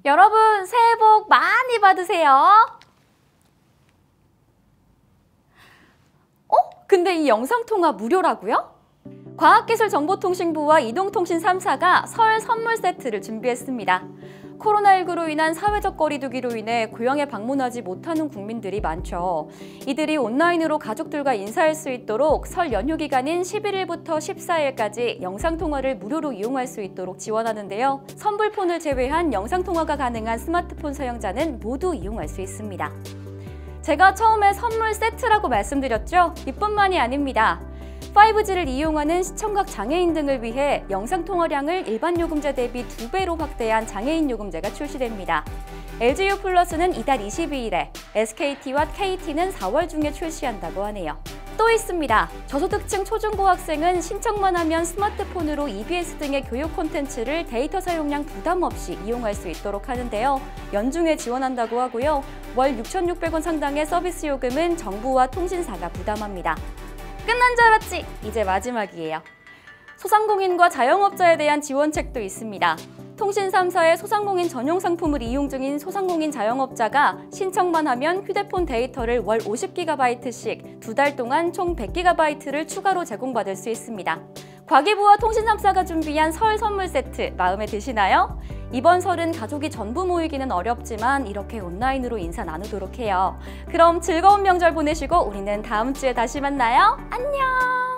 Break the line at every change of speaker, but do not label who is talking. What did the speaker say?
여러분 새해 복 많이 받으세요. 근데 이 영상통화 무료라고요? 과학기술정보통신부와 이동통신 3사가 설 선물 세트를 준비했습니다. 코로나19로 인한 사회적 거리두기로 인해 고향에 방문하지 못하는 국민들이 많죠. 이들이 온라인으로 가족들과 인사할 수 있도록 설 연휴 기간인 11일부터 14일까지 영상통화를 무료로 이용할 수 있도록 지원하는데요. 선불폰을 제외한 영상통화가 가능한 스마트폰 사용자는 모두 이용할 수 있습니다. 제가 처음에 선물 세트라고 말씀드렸죠? 이뿐만이 아닙니다. 5G를 이용하는 시청각 장애인 등을 위해 영상통화량을 일반 요금제 대비 2배로 확대한 장애인 요금제가 출시됩니다. LGU 플러스는 이달 22일에, SKT와 KT는 4월 중에 출시한다고 하네요. 또 있습니다. 저소득층 초중고학생은 신청만 하면 스마트폰으로 EBS 등의 교육 콘텐츠를 데이터 사용량 부담 없이 이용할 수 있도록 하는데요. 연중에 지원한다고 하고요. 월 6,600원 상당의 서비스 요금은 정부와 통신사가 부담합니다. 끝난 줄 알았지? 이제 마지막이에요. 소상공인과 자영업자에 대한 지원책도 있습니다. 통신 3사의 소상공인 전용 상품을 이용 중인 소상공인 자영업자가 신청만 하면 휴대폰 데이터를 월 50GB씩 2달 동안 총 100GB를 추가로 제공받을 수 있습니다. 과기부와 통신 3사가 준비한 설 선물 세트 마음에 드시나요? 이번 설은 가족이 전부 모이기는 어렵지만 이렇게 온라인으로 인사 나누도록 해요. 그럼 즐거운 명절 보내시고 우리는 다음 주에 다시 만나요. 안녕!